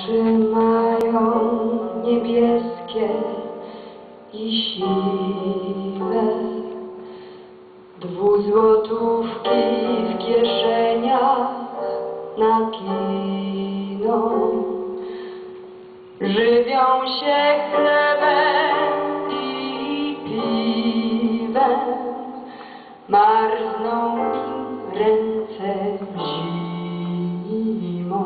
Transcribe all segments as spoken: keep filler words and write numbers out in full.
Oczy mają niebieskie i siwe, dwuzłotówki w kieszeniach na kino. Żywią się chlebem i piwem, marzną im ręce zimą.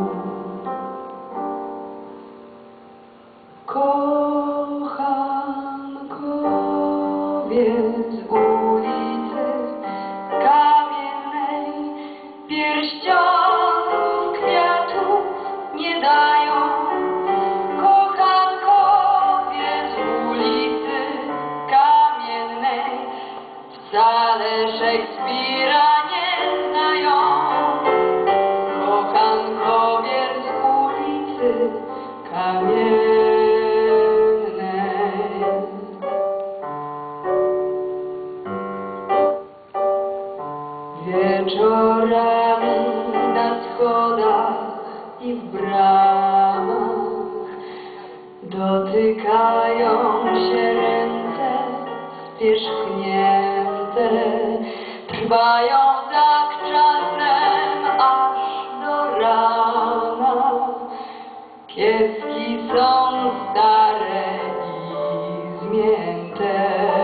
Kochankowie z ulicy Kamiennej pierścionków kwiatów nie dają. Kochankowie z ulicy Kamiennej wcale Szekspira nie znają. Kochankowie z ulicy Kamiennej. Wieczorami na schodach i w bramach dotykają się ręce spierzchnięte, trwają tak czasem aż do rana. Kieski są stare i zmięte.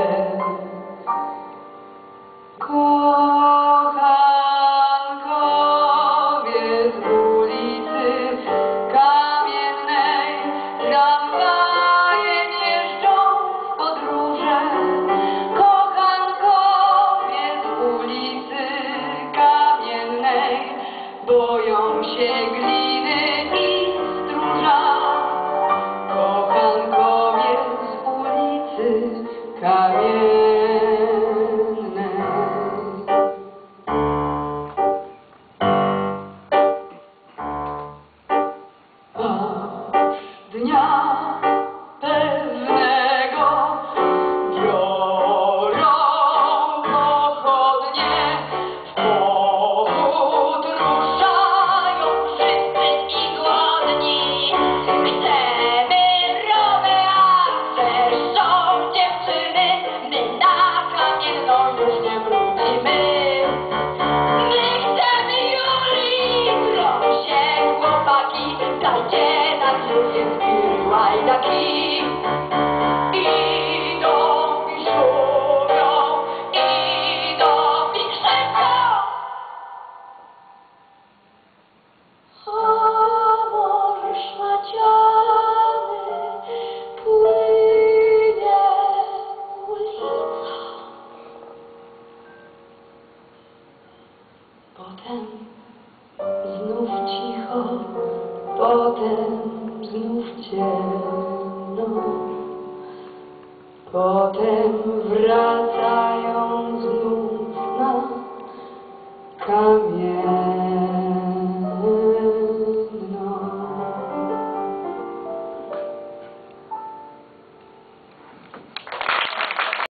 Kochankowie z ulicy Kamiennej tramwajem jeżdżą w podróże. Kochankowie z ulicy Kamiennej boją się gliny i stróża. Kochankowie z ulicy Kamiennej. Dnia pewnego biorą pochodnie, w pochód ruszają wszyscy i głodni. Chcemy rower, zresztą dziewczyny, my na Kamienną już nie wrócimy. My chcemy Julii, drą się chłopaki, dajcie nam Julię z łajnaki. Idą i szumią, idą i krzyczą. A morze szmaciany płynie ulicą. Potem znów cicho, potem znów ciemno, potem wracają znów na kamień.